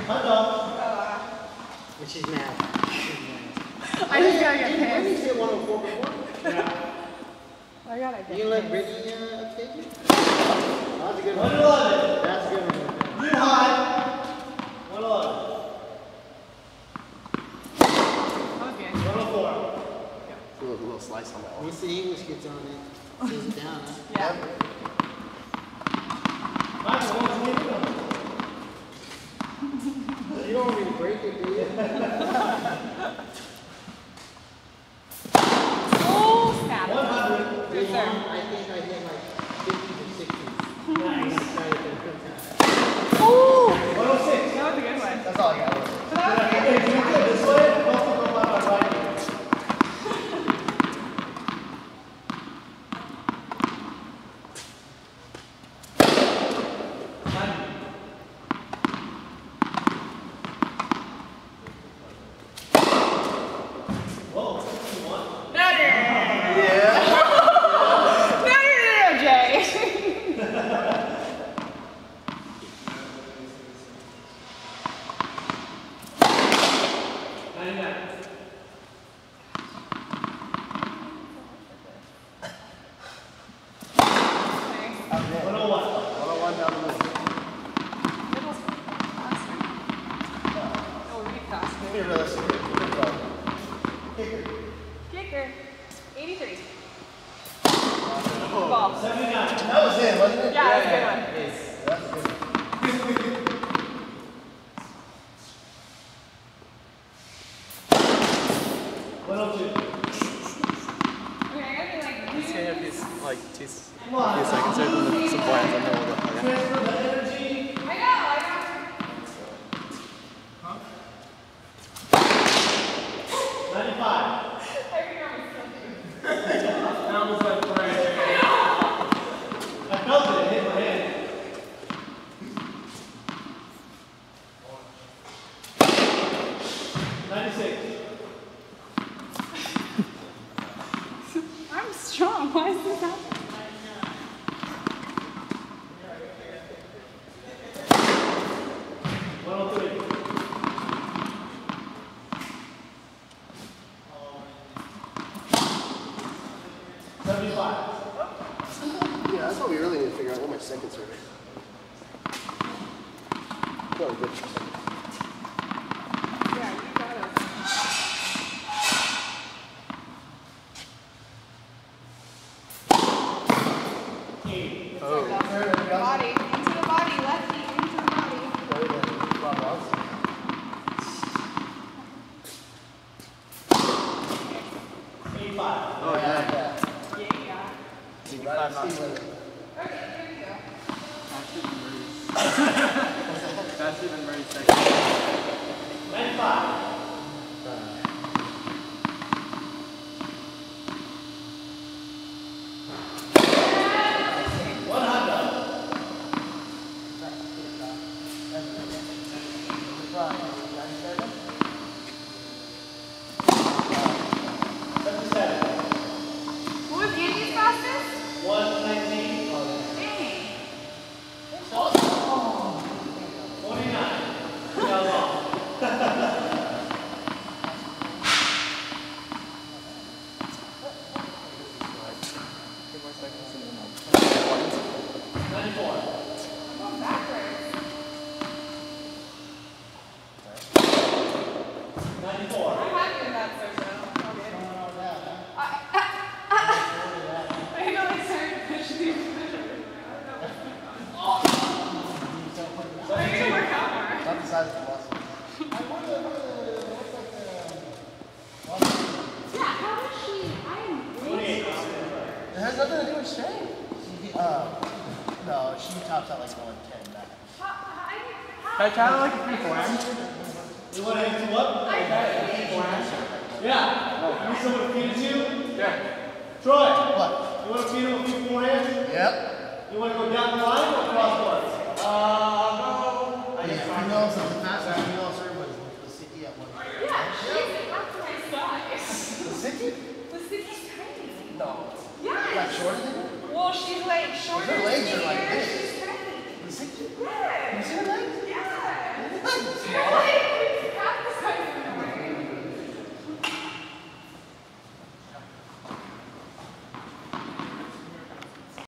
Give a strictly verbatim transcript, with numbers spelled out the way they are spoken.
But she's mad. I just gotta get pissed. Brittany's hit one oh four before. Yeah. I gotta get You let Brittany uh, take it? That's a good one. one eleven. That's a good one. You high. one eleven. one oh four. A little, little slice on that one. Once the English gets on it, sees it down, huh? Yeah. You don't want me to break it, do you? Oh, snap. one hundred. Good sir. I think I hit like fifty to sixty. Nice. Oh! one oh six. That was a good one. That's all I got. So that was good. This way, both of them on our right. Kicker. eighty-three. Oh, Ball. seventy-nine. That was it, wasn't it? Yeah, that was a good one. Yes. That's good. one oh two. Okay, I gotta be like. It's gonna have these, like, two, few Come on. seconds there from the, some blinds on there. Okay. Transfer the energy. I know, I know. ninety-five. That was like crazy. I felt it, it hit my head. ninety-six. I'm strong. Why is this happening? one oh three. seventy-five. Yeah, that's what we really need to figure out. What my second serve is. Probably good for second. Yeah, you got it. eight. Oh. Body. Into the body. Lefty. Into the body. eighty-five. Oh, yeah. Yeah, yeah. eighty-five, not seven. Okay, here we go. That's even very second. ninety-five. one hundred. seventy-seven. What was Andy's fastest? one nineteen. Dang. forty-nine. That was all. Two more seconds and then I'll ninety-four. Going backwards. ninety-four. I'm happy with that so far. Okay. I, I know they started to push these measures. Oh! I need to work out more. Not the size of the muscle. Yeah, how is she? I am way It has nothing to do with strength. Uh, no, she tops out like one ten max. How, how, I kind of like a three four. You want to hit two up? Yeah. You need someone to feed it to you? Yeah. Troy, What? you want to feed him a few forehands? Yep. You want to go down the line or crossbars? Uh, no. I just females and the fast female serve was the city at one. yeah, she's half my size. The city? The city's tiny. No. Yes. Like shorter than you? Well, she's like shorter. Her legs are like skinnier. this.